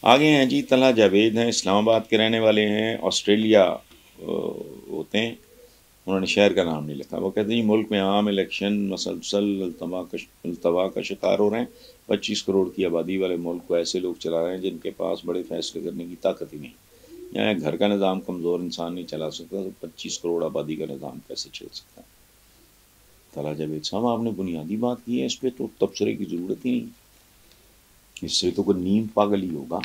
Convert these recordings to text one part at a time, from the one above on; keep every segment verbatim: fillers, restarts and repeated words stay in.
आगे हैं जी तलहा जावेद हैं, इस्लामाबाद के रहने वाले हैं, ऑस्ट्रेलिया होते हैं। उन्होंने शहर का नाम नहीं लिखा। वो कहते हैं मुल्क में आम इलेक्शन मसलसल अल्तवा का अल्तवा का शिकार हो रहे हैं। पच्चीस करोड़ की आबादी वाले मुल्क को ऐसे लोग चला रहे हैं जिनके पास बड़े फैसले करने की ताकत ही नहीं। यहाँ घर का निज़ाम कमज़ोर इंसान नहीं चला सकता, तो पच्चीस करोड़ आबादी का निज़ाम कैसे चल सकता है। तलहा जावेद साहब, आपने बुनियादी बात की है, इस पर तो तबसरे की ज़रूरत ही नहीं। इससे तो कोई नीम पागल ही होगा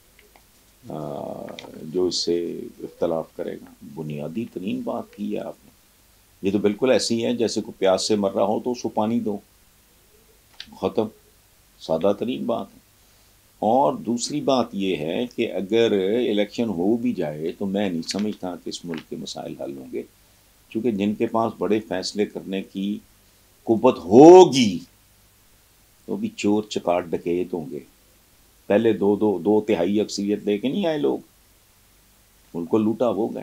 जो इससे इख्तलाफ करेगा। बुनियादी तरीन बात की है आपने। ये तो बिल्कुल ऐसी है जैसे कोई प्यास से मर रहा हो तो उसको पानी दो, ख़त्म। सादा तरीन बात है। और दूसरी बात यह है कि अगर इलेक्शन हो भी जाए तो मैं नहीं समझता कि इस मुल्क के मसाइल हल होंगे, क्योंकि जिनके पास बड़े फैसले करने की कुव्वत होगी तो भी चोर चकार डकैत होंगे। पहले दो दो दो तिहाई अक्सरियत लेके नहीं आए लोग, उनको लूटा वो गए।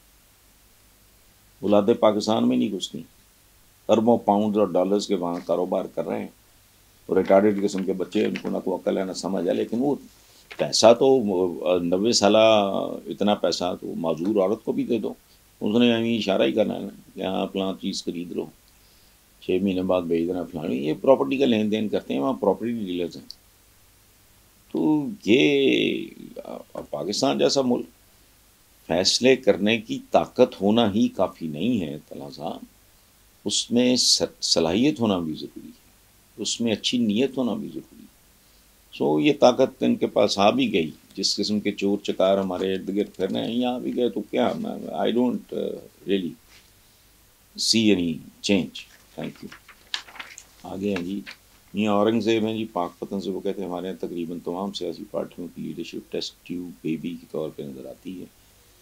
औलादे पाकिस्तान में नहीं घुसती, अरबों पाउंड और डॉलर्स के वहाँ कारोबार कर रहे हैं। और रिटायर्ड किस्म के बच्चे, उनको ना कोई अक्ल है ना समझ है, लेकिन वो पैसा तो नब्बे साल इतना पैसा तो माजूर औरत को भी दे दो, उसने हमें इशारा ही करना है कि हाँ फलां चीज़ खरीद लो, छः महीने बाद भेज देना फलानी। ये प्रॉपर्टी का लेन देन करते हैं, वहाँ प्रॉपर्टी डीलर्स हैं। तो ये पाकिस्तान जैसा मुल्क, फैसले करने की ताकत होना ही काफ़ी नहीं है तलहा साहब, उसमें सलाहियत होना भी ज़रूरी है, उसमें अच्छी नीयत होना भी ज़रूरी है। सो ये ताकत इनके पास आ भी गई। जिस किस्म के चोर चकार हमारे इर्द गिर्द फिर रहे हैं, यहाँ भी गए तो क्या, I don't really see any change. Thank you. आगे हैं जी मियाँ औरंगज़ेब हैं जी पाकपतन से। वो कहते हैं हमारे यहाँ तकरीबन तमाम सियासी पार्टियों की लीडरशिप टेस्ट ट्यूब बेबी के तौर पर नज़र आती है।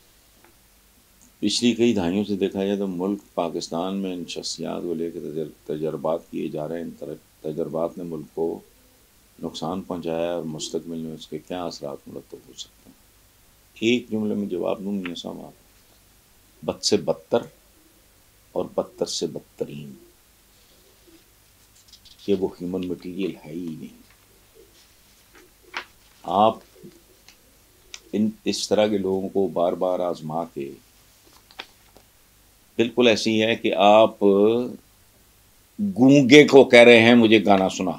पिछली कई दहाइयों से देखा जाए तो मुल्क पाकिस्तान में इन शख्सियात को लेकर तजर्बात किए जा रहे हैं। इन तजर्बात ने मुल्क को नुकसान पहुँचाया और मुस्तकबिल में उसके क्या असरात मुरतब हो सकते हैं। एक जुमले में जवाब दूँ मियाँ साहब आप, बद से बदतर और बदतर से बदतरीन। ये वो ह्यूमन मटीरियल है ही नहीं। आप इन इस तरह के लोगों को बार बार आजमा के, बिल्कुल ऐसी है कि आप गूंगे को कह रहे हैं मुझे गाना सुना,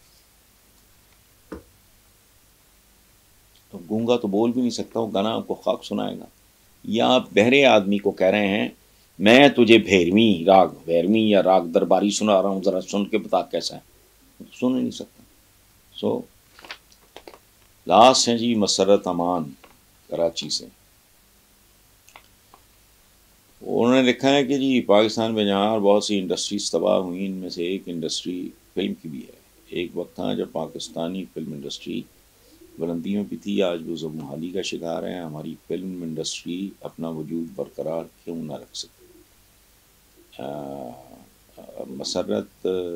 तो गूंगा तो बोल भी नहीं सकता, वो गाना आपको खाक सुनाएगा। या आप बहरे आदमी को कह रहे हैं मैं तुझे भैरवी राग भैरवी या राग दरबारी सुना रहा हूँ, ज़रा सुन के बता कैसा है, तो सुन ही नहीं सकता। सो लास्ट है जी मसरत अमान कराची से। उन्होंने लिखा है कि जी पाकिस्तान में जहाँ बहुत सी इंडस्ट्रीज तबाह हुई, इनमें से एक इंडस्ट्री फिल्म की भी है। एक वक्त था जब पाकिस्तानी फिल्म इंडस्ट्री बुलंदियों पे थी, आज वो ज़बमुहाली का शिकार है। हमारी फिल्म इंडस्ट्री अपना वजूद बरकरार क्यों ना रख सके। मसरत,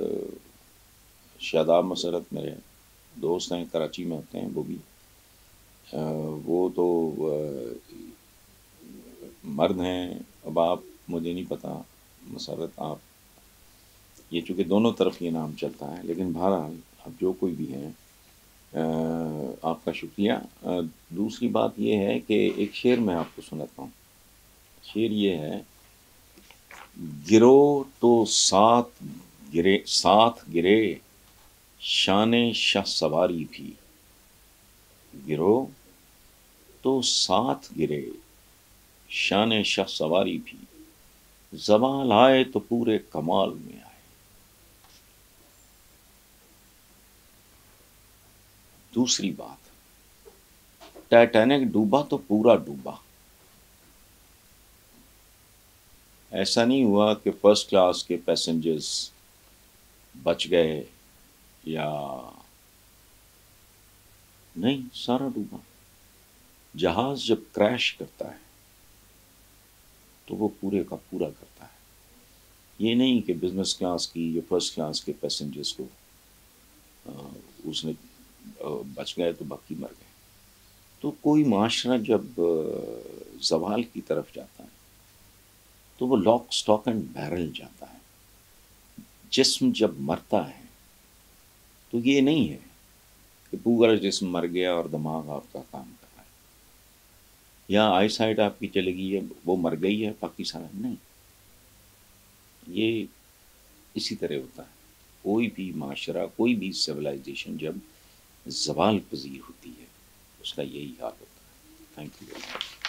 शादाब मसरत मेरे दोस्त हैं, कराची में होते हैं वो भी। आ, वो तो आ, मर्द हैं। अब आप, मुझे नहीं पता मसरत आप, ये चूँकि दोनों तरफ ये नाम चलता है, लेकिन बहरहाल अब जो कोई भी है आपका शुक्रिया। दूसरी बात ये है कि एक शेर मैं आपको सुनाता हूँ। शेर ये है, गिरो तो साथ गिरे साथ गिरे शाने शाह सवारी भी, गिरो तो साथ गिरे शाने शाह सवारी भी, ज़वाल आए तो पूरे कमाल में आए। दूसरी बात, टाइटैनिक डूबा तो पूरा डूबा। ऐसा नहीं हुआ कि फर्स्ट क्लास के पैसेंजर्स बच गए या नहीं, सारा डूबा। जहाज जब क्रैश करता है तो वो पूरे का पूरा करता है। ये नहीं कि बिजनेस क्लास की या फर्स्ट क्लास के पैसेंजर्स को आ, उसने आ, बच गए तो बाकी मर गए। तो कोई माशरा जब ज़वाल की तरफ जाता है तो वो लॉक स्टॉक एंड बैरल जाता है। जिस्म जब मरता है तो ये नहीं है कि पूरा जिस्म मर गया और दिमाग आपका काम कर रहा है, या आई साइट आपकी चली गई है, वो मर गई है बाकी सारा नहीं। ये इसी तरह होता है, कोई भी माशरा, कोई भी सिविलाइजेशन जब ज़वाल पज़ीर होती है उसका यही हाल होता है। Thank you.